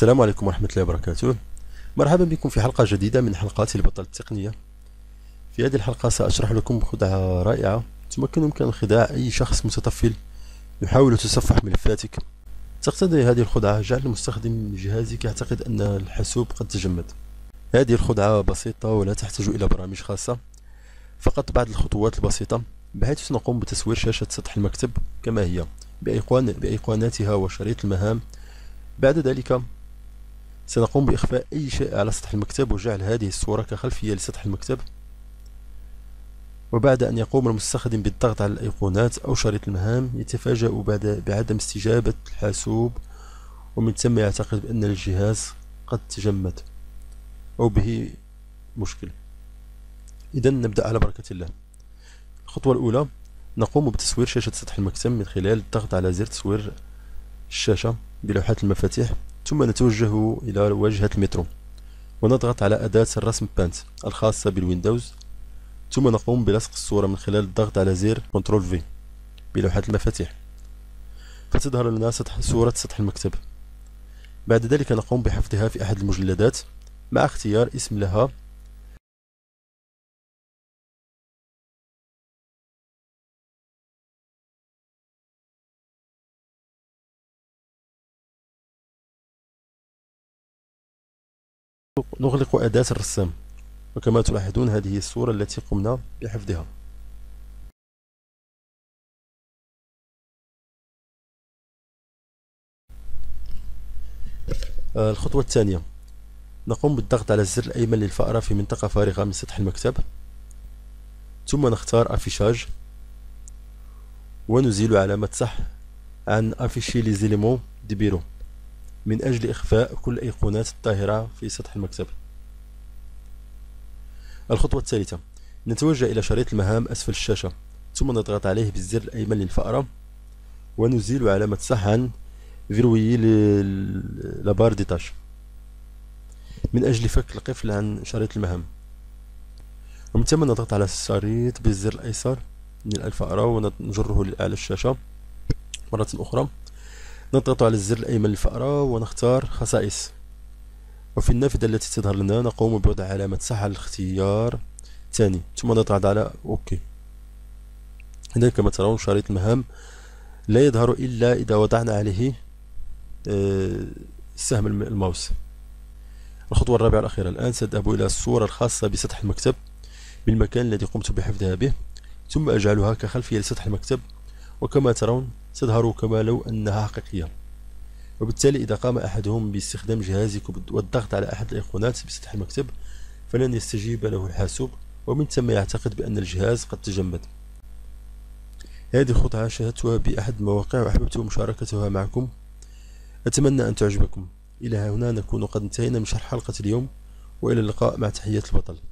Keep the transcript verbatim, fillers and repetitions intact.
السلام عليكم ورحمة الله وبركاته. مرحبا بكم في حلقة جديدة من حلقات البطل التقنية. في هذه الحلقة سأشرح لكم خدعة رائعة تمكن من انخداع أي شخص متطفل يحاول تصفح ملفاتك. تقتضي هذه الخدعة جعل المستخدم جهازك يعتقد أن الحاسوب قد تجمد. هذه الخدعة بسيطة ولا تحتاج إلى برامج خاصة، فقط بعض الخطوات البسيطة بحيث سنقوم بتصوير شاشة سطح المكتب كما هي بأيقون بأيقوناتها وشريط المهام. بعد ذلك سنقوم بإخفاء أي شيء على سطح المكتب وجعل هذه الصورة كخلفية لسطح المكتب. وبعد أن يقوم المستخدم بالضغط على الأيقونات أو شريط المهام يتفاجأ بعد بعدم استجابة الحاسوب، ومن ثم يعتقد بأن الجهاز قد تجمد أو به مشكل. إذا نبدأ على بركة الله. الخطوة الأولى نقوم بتصوير شاشة سطح المكتب من خلال الضغط على زر تصوير الشاشة بلوحة المفاتيح، ثم نتوجه إلى واجهة المترو ونضغط على أداة الرسم بانت الخاصة بالويندوز، ثم نقوم بلصق الصورة من خلال الضغط على زر كنترول في بلوحة المفاتيح، فتظهر لنا سطح صورة سطح المكتب. بعد ذلك نقوم بحفظها في أحد المجلدات مع اختيار اسم لها. نغلق أداة الرسام، وكما تلاحظون هذه الصورة التي قمنا بحفظها. الخطوة الثانية نقوم بالضغط على الزر الأيمن للفأرة في منطقة فارغة من سطح المكتب، ثم نختار أفيشاج ونزيل علامة صح عن أفيشي لي زيليمون دي بيرو من أجل إخفاء كل الأيقونات الظاهرة في سطح المكتب. الخطوة الثالثة نتوجه إلى شريط المهام أسفل الشاشة، ثم نضغط عليه بالزر الأيمن للفأرة ونزيل علامة صح عن فيرويي لابار دي تاش من أجل فك القفل عن شريط المهام. ومن ثم نضغط على الشريط بالزر الأيسر من الفأرة ونجره لأعلى الشاشة مرة أخرى. نضغط على الزر الأيمن للفأرة ونختار خصائص، وفي النافذة التي تظهر لنا نقوم بوضع علامة صح على الاختيار الثاني، ثم نضغط على أوكي. هنا كما ترون شريط المهام لا يظهر إلا إذا وضعنا عليه سهم الماوس. الخطوة الرابعة الأخيرة الآن سأذهب إلى الصورة الخاصة بسطح المكتب بالمكان الذي قمت بحفظها به، ثم أجعلها كخلفية لسطح المكتب، وكما ترون تظهر كما لو أنها حقيقية. وبالتالي إذا قام أحدهم باستخدام جهازك والضغط على أحد الأيقونات بسطح المكتب فلن يستجيب له الحاسوب، ومن ثم يعتقد بأن الجهاز قد تجمد. هذه الخطعة شاهدتها بأحد المواقع وأحببت مشاركتها معكم. أتمنى أن تعجبكم. إلى هنا نكون قد انتهينا من شرح حلقة اليوم، وإلى اللقاء مع تحيات البطل.